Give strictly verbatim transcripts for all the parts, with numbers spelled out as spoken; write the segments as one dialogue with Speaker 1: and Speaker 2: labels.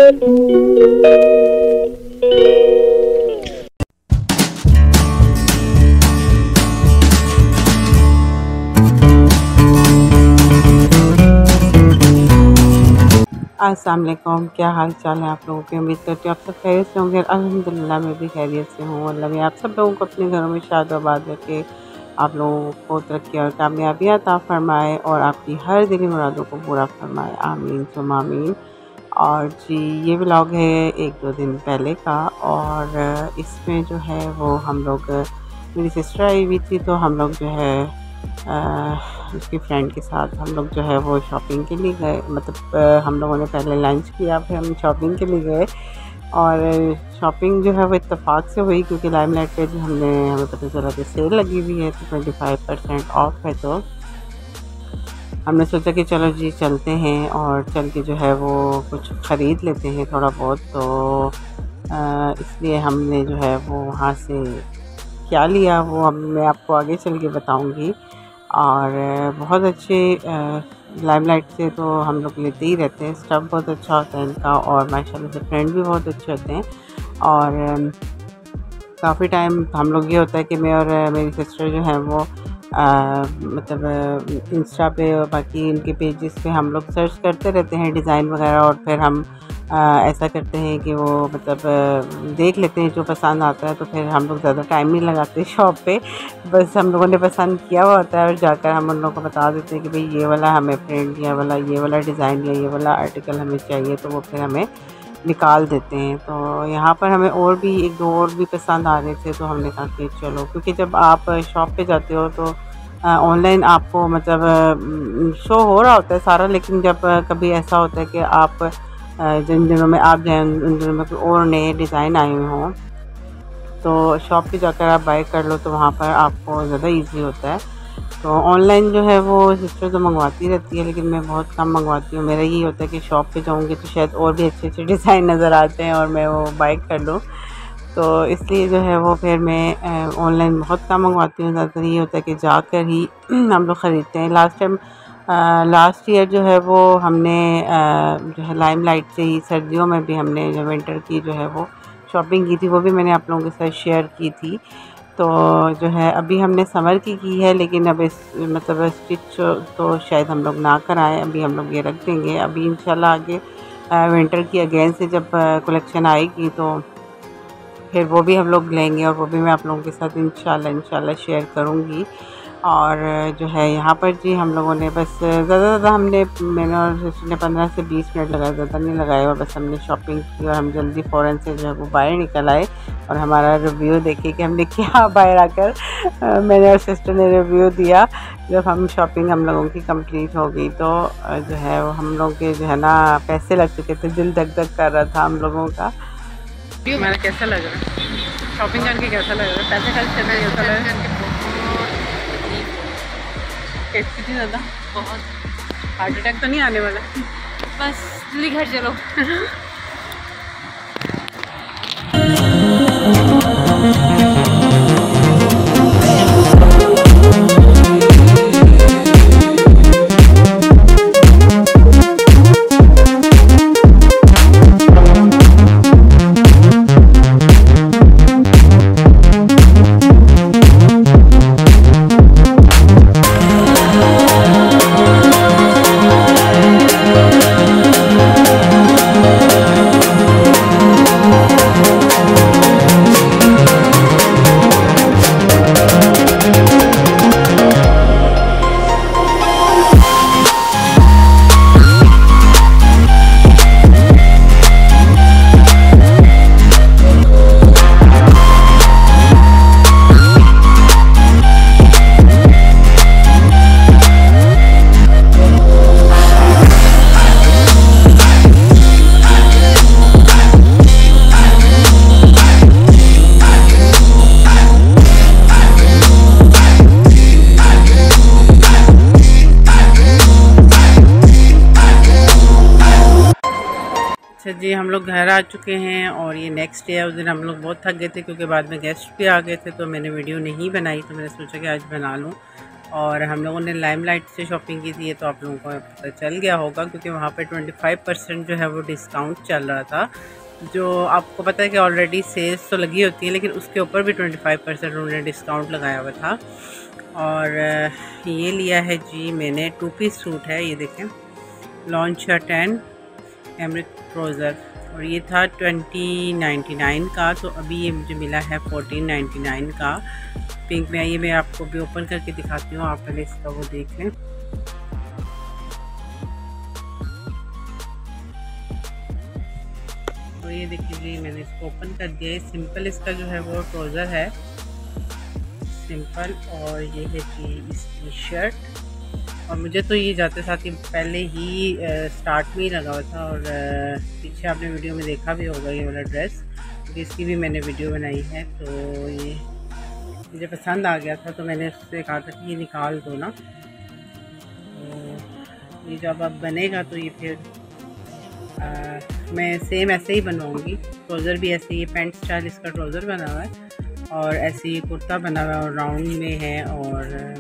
Speaker 1: अस्सलाम वालेकुम, क्या हाल चाल है आप लोगों की। उम्मीद करती हूँ आप सब खैरियत से होंगे। अल्हम्दुलिल्लाह मैं भी खैरियत से हूँ। अल्लाह भी आप सब लोगों को अपने घरों में शाद आबाद रखे, आप लोगों को तरक्की और कामयाबी अता फरमाए और आपकी हर दिली मुरादों को पूरा फरमाए। आमीन सुम आमीन। और जी ये व्लॉग है एक दो दिन पहले का, और इसमें जो है वो हम लोग, मेरी सिस्टर आई हुई थी तो हम लोग जो है आ, उसकी फ्रेंड के साथ हम लोग जो है वो शॉपिंग के लिए गए। मतलब आ, हम लोगों ने पहले लंच किया, फिर हम शॉपिंग के लिए गए। और शॉपिंग जो है वो इत्तेफाक से हुई क्योंकि लाइमलाइट पे जो हमने हमें पता चला कि सेल लगी हुई है तो ट्वेंटी फाइव परसेंट ऑफ है। तो हमने सोचा कि चलो जी चलते हैं और चल के जो है वो कुछ ख़रीद लेते हैं थोड़ा बहुत। तो आ, इसलिए हमने जो है वो वहाँ से क्या लिया वो हम मैं आपको आगे चल के बताऊँगी। और बहुत अच्छे लाइमलाइट से तो हम लोग लेते ही रहते हैं, स्टफ़ बहुत अच्छा होता है इनका और माशाल्लाह से फ्रेंड भी बहुत अच्छे होते हैं। और काफ़ी टाइम हम लोग ये होता है कि मैं और मेरी सिस्टर जो है वो आ, मतलब इंस्टा पे और बाकी इनके पेजेस पे हम लोग सर्च करते रहते हैं डिज़ाइन वगैरह, और फिर हम आ, ऐसा करते हैं कि वो मतलब देख लेते हैं जो पसंद आता है। तो फिर हम लोग ज़्यादा टाइम नहीं लगाते शॉप पे, बस हम लोगों ने पसंद किया हुआ होता है और जाकर हम उन लोगों को बता देते हैं कि भाई ये वाला हमें प्रिंट, ये वाला ये वाला डिज़ाइन या ये वाला आर्टिकल हमें चाहिए, तो वो फिर हमें निकाल देते हैं। तो यहाँ पर हमें और भी एक दो और भी पसंद आ रहे थे तो हमने कहा कि चलो, क्योंकि जब आप शॉप पे जाते हो तो ऑनलाइन आपको मतलब शो हो रहा होता है सारा, लेकिन जब कभी ऐसा होता है कि आप जिन दिनों में आप जाएँ उन दिनों में कोई और नए डिज़ाइन आए हुए हों तो शॉप पे जाकर आप बाय कर लो तो वहाँ पर आपको ज़्यादा इजी होता है। तो ऑनलाइन जो है वो सिस्टर तो मंगवाती रहती है, लेकिन मैं बहुत कम मंगवाती हूँ। मेरा यही होता है कि शॉप पे जाऊँगी तो शायद और भी अच्छे अच्छे डिज़ाइन नज़र आते हैं और मैं वो बाय कर लूँ। तो इसलिए जो है वो फिर मैं ऑनलाइन बहुत कम मंगवाती हूँ। ज़्यादातर ये होता है कि जाकर ही हम लोग ख़रीदते हैं। लास्ट टाइम लास्ट ईयर जो है वो हमने आ, जो है लाइमलाइट से ही सर्दियों में भी हमने जो विंटर की जो है वो शॉपिंग की थी, वो भी मैंने आप लोगों के साथ शेयर की थी। तो जो है अभी हमने समर की की है, लेकिन अब इस मतलब स्टिच तो शायद हम लोग ना कराएं, अभी हम लोग ये रख देंगे। अभी इंशाल्लाह आगे विंटर की अगेन से जब कलेक्शन आएगी तो फिर वो भी हम लोग लेंगे और वो भी मैं आप लोगों के साथ इंशाल्लाह इंशाल्लाह शेयर करूँगी। और जो है यहाँ पर जी हम लोगों ने बस ज़्यादा ज़्यादा हमने मैंने और सिस्टर ने पंद्रह से बीस मिनट लगाए, ज़्यादा नहीं लगाए, और बस हमने शॉपिंग की और हम जल्दी फ़ौरन से जो है वो बाहर निकल आए और हमारा रिव्यू देखिए कि हमने क्या बाहर आकर मैंने और सिस्टर ने रिव्यू दिया जब हम शॉपिंग हम लोगों की कंप्लीट हो गई। तो जो है वो हम लोग के जो है ना पैसे लग चुके थे, दिल धक धक कर रहा था हम लोगों का। हमारा कैसा लग रहा है शॉपिंग करके, कैसा लग रहा है पैसे खर्च करना, कैसा लग रहा है? कितनी ज़्यादा, बहुत हार्ट अटैक तो नहीं आने वाला?
Speaker 2: बस जल्दी घर चलो।
Speaker 1: अच्छा जी, हम लोग घर आ चुके हैं और ये नेक्स्ट डे है। उस दिन हम लोग बहुत थक गए थे क्योंकि बाद में गेस्ट भी आ गए थे, तो मैंने वीडियो नहीं बनाई, तो मैंने सोचा कि आज बना लूँ। और हम लोगों ने लाइमलाइट से शॉपिंग की थी, ये तो आप लोगों को पता चल गया होगा क्योंकि वहाँ पे पच्चीस परसेंट जो है वो डिस्काउंट चल रहा था। जो आपको पता है कि ऑलरेडी सेल्स तो लगी होती है, लेकिन उसके ऊपर भी पच्चीस परसेंट उन्होंने डिस्काउंट लगाया हुआ था। और ये लिया है जी मैंने, टू पीस सूट है, ये देखें, लॉन्च टेन एमरिक ट्राउज़र, और ये था ट्वेंटी नाइन्टी नाइन का, तो अभी ये मुझे मिला है फोर्टीन नाइन्टी नाइन का पिंक में। आइए मैं आपको भी ओपन करके दिखाती हूँ, आप पहले इसका वो देख लें। और ये देखिए जी मैंने इसको ओपन कर दिया है। सिंपल इसका जो है वो ट्राउज़र है, सिंपल, और ये है जी इसकी शर्ट। और मुझे तो ये जाते साथ ही पहले ही स्टार्ट में ही लगा हुआ था, और पीछे आपने वीडियो में देखा भी होगा ये वाला ड्रेस, इसकी भी मैंने वीडियो बनाई है। तो ये मुझे पसंद आ गया था, तो मैंने उससे कहा था कि ये निकाल दो ना। तो ये जब अब बनेगा तो ये फिर आ, मैं सेम ऐसे ही बनवाऊँगी। ट्राउज़र भी ऐसे ही, पैंट स्टाइल इसका ट्राउज़र बना हुआ है, और ऐसे ही कुर्ता बना हुआ है और राउंड में है, और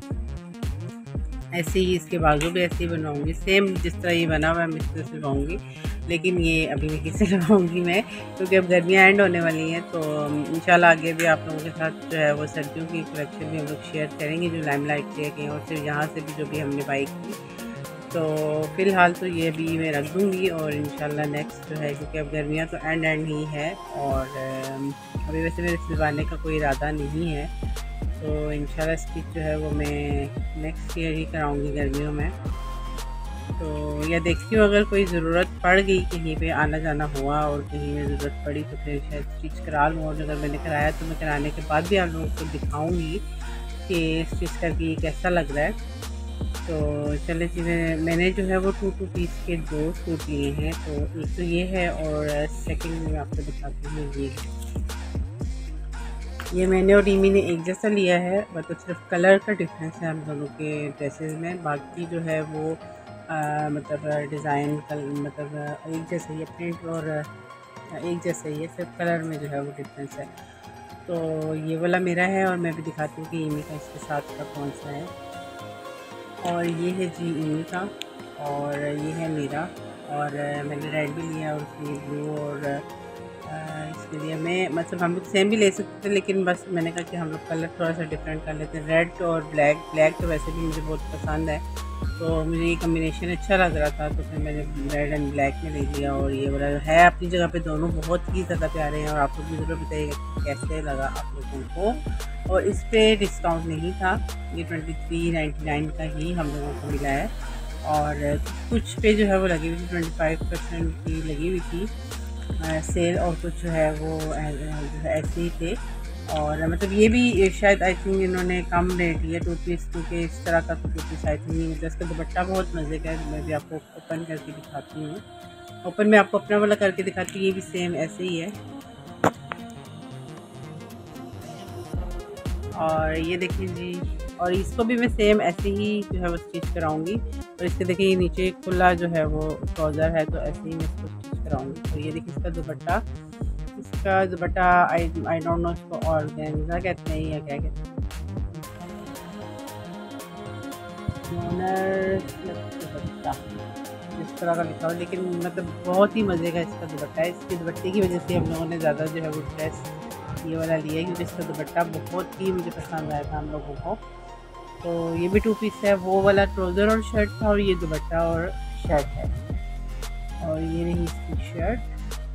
Speaker 1: ऐसे ही इसके बाजू भी ऐसे ही बनवाऊँगी, सेम जिस तरह ये बना हुआ है मैं इस तरह से लगाऊँगी। लेकिन ये अभी नहीं किसे लगाऊँगी मैं, क्योंकि अब गर्मियाँ एंड होने वाली हैं। तो इंशाल्लाह आगे भी आप लोगों के साथ जो है वो सर्दियों की कलेक्शन भी हम लोग शेयर करेंगे, जो लाइमलाइट से कहीं और से यहाँ से भी जो भी हमने बाई की। तो फ़िलहाल तो ये भी मैं रख दूँगी, और इंशाल्लाह नेक्स्ट जो है, क्योंकि अब गर्मियाँ तो एंड एंड ही है, और अभी वैसे मेरे सिलवाने का कोई इरादा नहीं है, तो इंशाल्लाह स्टिच जो है वो मैं नेक्स्ट ईयर ही कराऊंगी गर्मियों में। तो या देखती हूँ अगर कोई ज़रूरत पड़ गई, कहीं पे आना जाना हुआ और कहीं में ज़रूरत पड़ी तो फिर शायद स्टिच करा लूँ, और अगर मैंने कराया तो मैं कराने के बाद भी आप लोगों को दिखाऊंगी कि स्टिच करके ये कैसा लग रहा है। तो चले जी, मैं मैंने जो है वो टू टू पीस के दो सूट लिए हैं, तो एक तो ये है, और सेकेंड में आपको दिखाती हूँ ये ये मैंने और रीमी ने एक जैसा लिया है, मतलब सिर्फ कलर का डिफरेंस है हम दोनों के ड्रेसेस में। बाकी जो है वो आ, मतलब डिज़ाइन कल मतलब एक जैसा ही है, प्रिंट और एक जैसा ही है, सिर्फ कलर में जो है वो डिफरेंस है। तो ये वाला मेरा है, और मैं भी दिखाती हूँ कि ईमी का इसके साथ का कौन सा है। और ये है जी ईमी का, और ये है मेरा, और मैंने रेड भी लिया और उसमें ब्लू, और इसके लिए मैं मतलब हम लोग सेम भी ले सकते थे, लेकिन बस मैंने कहा कि हम लोग कलर थोड़ा सा डिफरेंट कर लेते हैं। रेड और ब्लैक, ब्लैक तो वैसे भी मुझे बहुत पसंद है, तो मुझे ये कम्बिनेशन अच्छा लग रहा था, तो फिर मैंने रेड एंड ब्लैक में ले लिया। और ये वाला है अपनी जगह पे दोनों बहुत ही ज़्यादा प्यारे हैं, और आप लोग भी ज़रूर बताइएगा कैसे लगा आप लोगों को। और इस पर डिस्काउंट नहीं था, ये ट्वेंटी थ्री नाइन्टी नाइन का ही हम लोगों को मिला है, और कुछ पे जो है वो लगी हुई थी, ट्वेंटी फाइव परसेंट की लगी हुई थी सेल, और कुछ जो है वो जो है ऐसे ही थे। और मतलब ये भी शायद आई थिंक इन्होंने कम रेट लिया टू पीस, क्योंकि इस तरह का तो टू पीस आई थिंक नहीं। इसका दुपट्टा बहुत मज़े का है, मैं भी आपको ओपन करके दिखाती हूँ। ओपन में आपको अपना वाला करके दिखाती हूँ, ये भी सेम ऐसे ही है। और ये देखिए जी, और इसको भी मैं सेम ऐसे ही जो है वो स्टिच कराऊंगी। और इसके देखिए ये नीचे खुला जो है वो ट्राउज़र है, तो ऐसे ही मैं इसको स्टिच कराऊंगी। तो ये देखिए इसका दुपट्टा, इसका dupatta I I don't know इसको ऑर्गेन्जा कहते हैं या क्या कहते हैं, दुपट्टा इस तरह का लिखा हुआ, लेकिन मतलब बहुत ही मज़े का इसका दुपट्टा है। इसके दुपट्टे की वजह से हम लोगों ने ज़्यादा जो है वो ड्रेस ये वाला लिया है, क्योंकि इसका दुपट्टा बहुत ही मुझे पसंद आया था हम लोगों को। तो ये भी टू पीस है, वो वाला ट्राउज़र और शर्ट था, और ये दुपट्टा और शर्ट है। और ये रही इसकी शर्ट।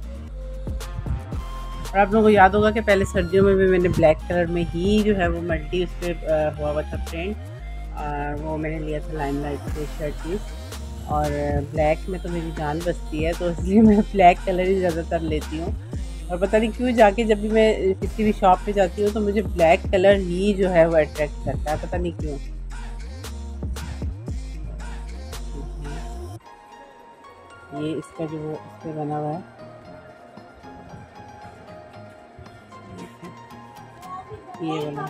Speaker 1: और आप लोगों को याद होगा कि पहले सर्दियों में भी मैंने ब्लैक कलर में ही जो है वो मल्टी उस पर हुआ हुआ था प्रिंट, और वो मैंने लिया था लाइमलाइट से शर्ट पीस। और ब्लैक में तो मेरी जान बसती है, तो इसलिए मैं ब्लैक कलर ही ज़्यादातर लेती हूँ। और पता नहीं क्यों जाके जब भी मैं किसी भी शॉप पे जाती हूँ तो मुझे ब्लैक कलर ही जो है वो अट्रैक्ट करता है, पता नहीं क्यों। ये इसका जो वो इस पर बना हुआ है, ये वाला।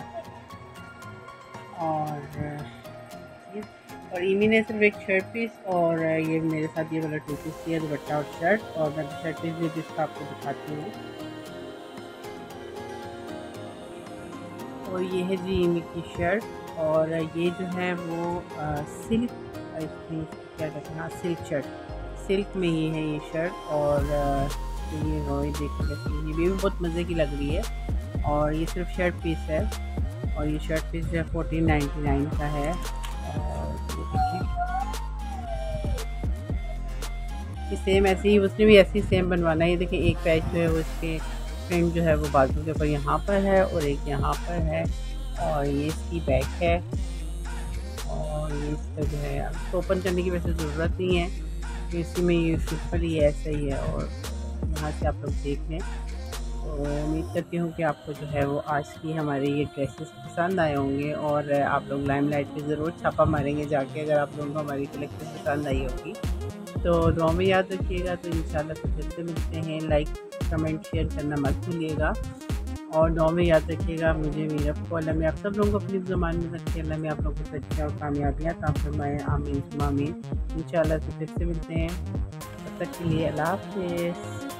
Speaker 1: और ये और ईमी ने सिर्फ एक शर्ट पीस, और ये मेरे साथ ये वाला टू पीस दिया, दुपट्टा और शर्ट। और मैं शर्ट पीस भी इसका आपको दिखाती हूँ। और ये है जी ईमी की शर्ट, और ये जो है वो आ, सिल्क, आई थिंक क्या कहते हैं, हाँ सिल्क शर्ट, सिल्क में ये है ये शर्ट। और आ, तो ये रोई देखिए कैसी, ये भी बहुत मज़े की लग रही है। और ये सिर्फ शर्ट पीस है, और ये शर्ट पीस जो है फोर्टीन नाइन्टी नाइन का है। और ये देखिए ये सेम ऐसे ही, उसने भी ऐसे ही सेम बनवाना है। ये देखिए एक पैच जो है वो इसके प्रिंट जो है वो बाजू के ऊपर यहाँ पर है और एक यहाँ पर है, और ये इसकी बैक है। और ये इसका जो है इसको ओपन करने की वैसे ज़रूरत नहीं है, तो इसी में ये सिंपल ही ऐसा ही है। और यहाँ से आप लोग देख लें। तो उम्मीद करती हूँ कि आपको जो है वो आज की हमारे ये ड्रेसेस पसंद आए होंगे, और आप लोग लाइमलाइट पे ज़रूर छापा मारेंगे जाके अगर आप लोगों को हमारी कलेक्शन पसंद आई होगी। तो दुआ में याद रखिएगा। तो इंशाल्लाह तो फिर से मिलते हैं। लाइक कमेंट शेयर करना मत भूलिएगा, और दुआ में याद रखिएगा मुझे, मेरे को अल्लाह में आप सब लोगों को अपनी ज़ुबान में रखिए। अल्लाह में आप लोगों को सच्ची और कामयाबियाँ ता फरमाए, आमीन सुम्मा आमीन। इंशाल्लाह तो फिर से मिलते हैं, तब तक के लिए अल्लाह हाफ़िज़।